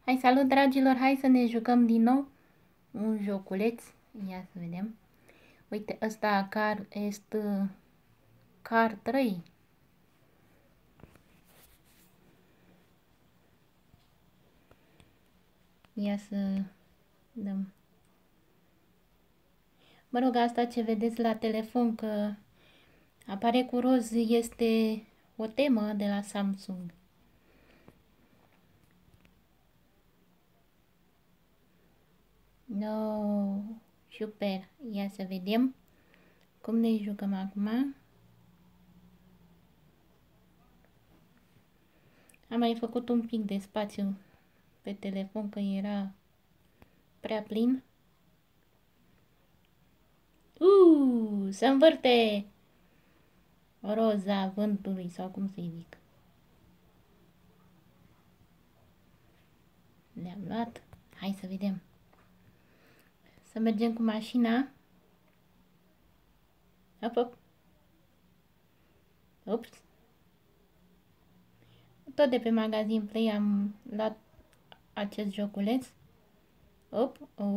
Hai, salut dragilor, hai să ne jucăm din nou un joculeț. Ia să vedem. Uite, ăsta car este car 3. Ia să dăm. Mă rog, asta ce vedeți la telefon că apare cu roz este o temă de la Samsung. No, super. Ia să vedem cum ne jucăm acum. Am mai făcut un pic de spațiu pe telefon că era prea plin. Se învârte roza vântului sau cum să-i zic. Le-am luat. Hai să vedem. Să mergem cu mașina. Hop, hop. Ups. Tot de pe magazin Play am luat acest joculeț. Op,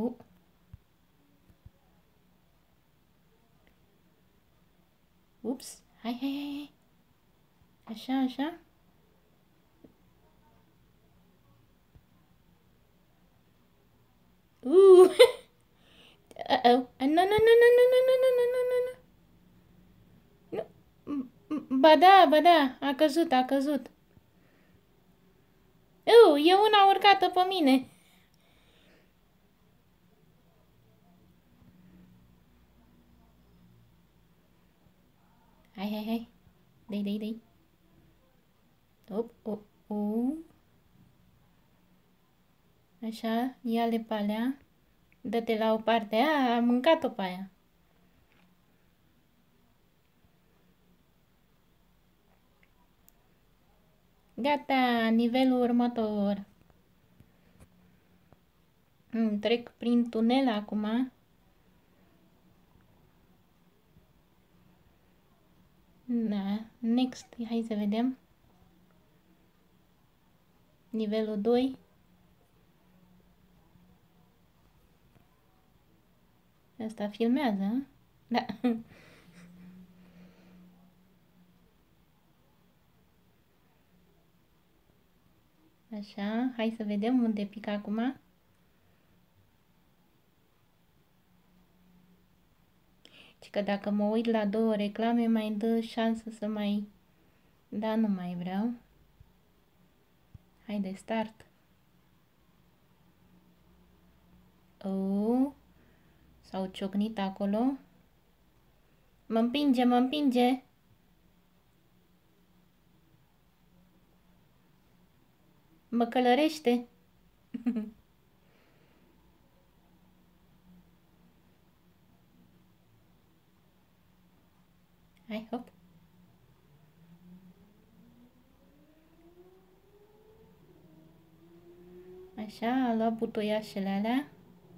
Ups. Hai, hai, hai. Așa, așa. Uh-oh. No, no, no, no, no, no, no, no, no, no, no. Ba da, a căzut, a căzut. E una urcată pe mine. Hai, hai, hai. Dai. Op, Așa, ia-le pe alea. Dă-te la o parte. Am mâncat-o pe aia. Gata, nivelul următor. Trec prin tunel acum. Da, next, hai să vedem. Nivelul 2. Asta filmează, da. Așa, hai să vedem unde pic acum. Și că dacă mă uit la 2 reclame, mai dă șansă să mai... Da, nu mai vreau. Hai de start. S-au ciocnit acolo. Mă împinge. Mă călărește. Hai, hop. Așa, a luat butoiașele alea.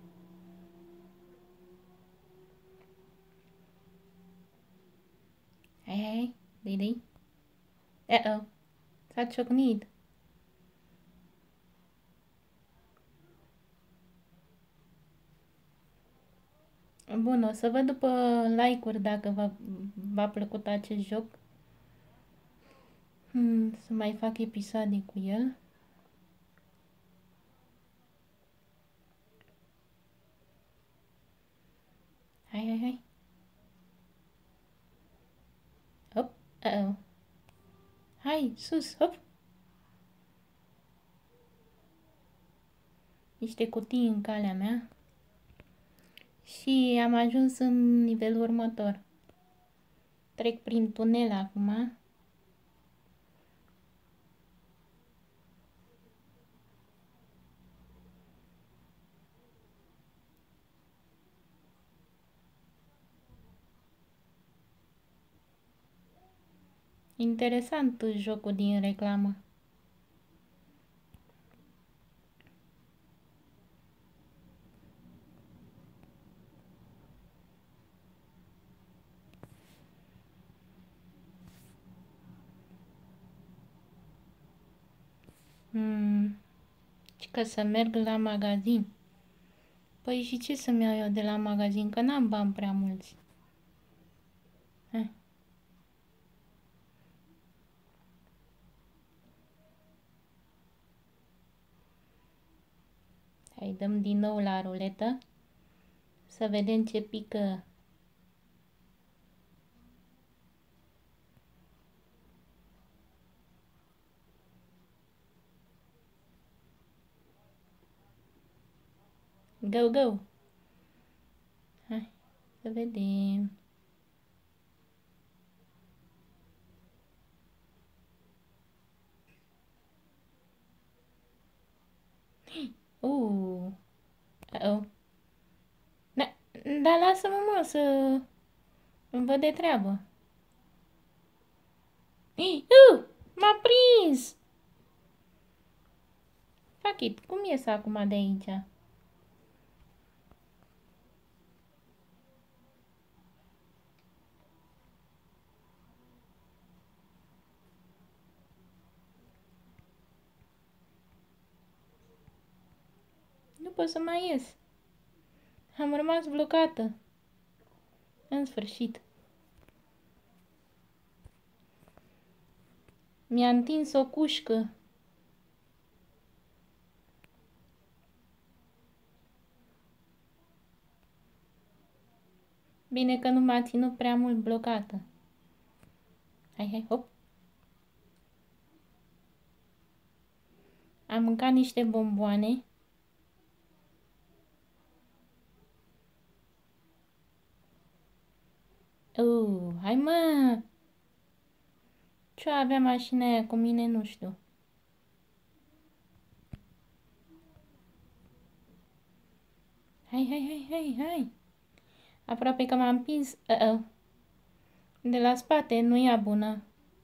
Hai, dai. S-a ciocnit. Bun, o să văd după like-uri dacă v-a plăcut acest joc. Să mai fac episoade cu el. Hai. Hop, Hai, sus, hop. Niște cutii în calea mea. Și am ajuns în nivelul următor. Trec prin tunel acum. Interesant jocul din reclamă. Și Că să merg la magazin. Păi și ce să-mi iau eu de la magazin? Că n-am bani prea mulți. Hai. Hai, dăm din nou la ruletă. Să vedem ce pică. Go, go! Hai, să vedem. Uh-oh. Da, dar lasă-mă, mă, să îmi văd de treabă. M-a prins! Fuck it, cum ies acum de aici? Nu pot să mai ies. Am rămas blocată. În sfârșit. Mi-a întins o cușcă. Bine că nu m-a ținut prea mult blocată. Hai, hai, hop. Am mâncat niște bomboane. Hai, mă! Ce avea mașina aia cu mine, nu știu. Hai, hai, hai, hai, hai! Aproape că m-am împins. De la spate, nu e bună.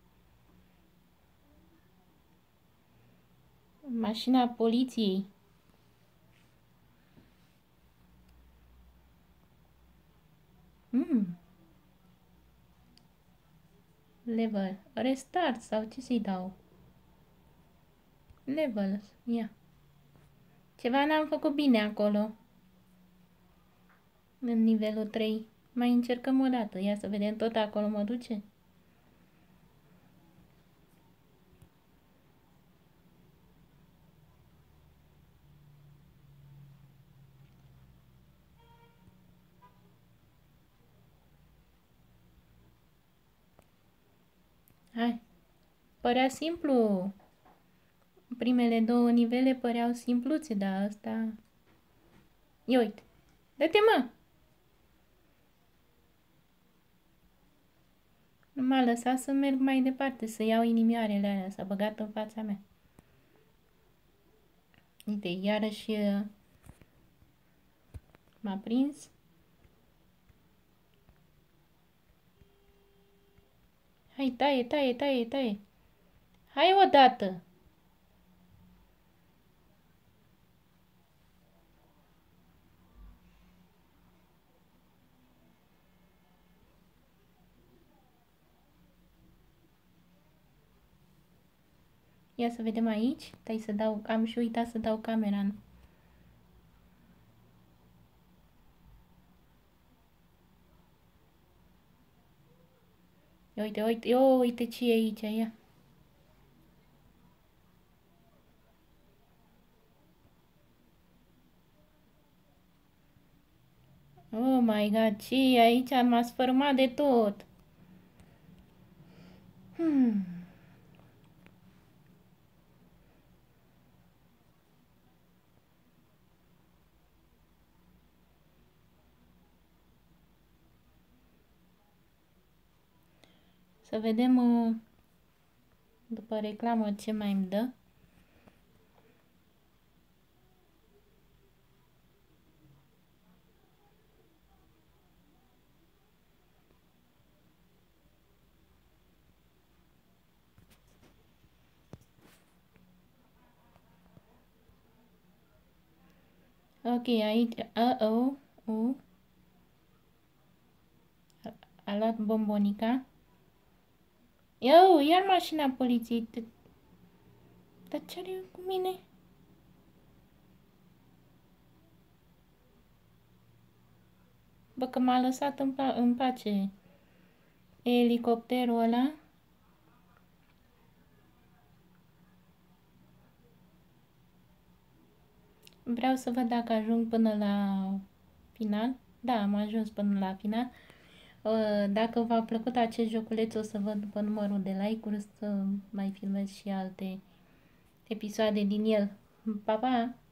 Mașina poliției. Level. Restart sau ce să-i dau? Level. Ia. Ceva n-am făcut bine acolo. În nivelul 3. Mai încercăm o dată. Ia să vedem, tot acolo mă duce. Hai. Părea simplu. Primele două nivele păreau simpluțe, dar asta... Ia uite. Dă-te, mă! Nu m-a lăsat să merg mai departe, să iau inimioarele alea. S-a băgat în fața mea. Uite, iarăși m-a prins. Hai, taie, taie, taie, taie. Hai odată. Ia să vedem aici. Tai să dau, am și uitat să dau camera. Ia uite, uite, uite ce e aici, ia. Oh my god, ce e aici? M-a sfărmat de tot. Să vedem după reclamă ce mai îmi dă. Ok, aici, a luat bombonica. Iar mașina poliției. Dar ce are cu mine? Bă, că m-a lăsat în pace elicopterul ăla. Vreau să văd dacă ajung până la final. Da, am ajuns până la final. Dacă v-a plăcut acest joculeț, o să văd după numărul de like-uri să mai filmez și alte episoade din el. Pa, pa!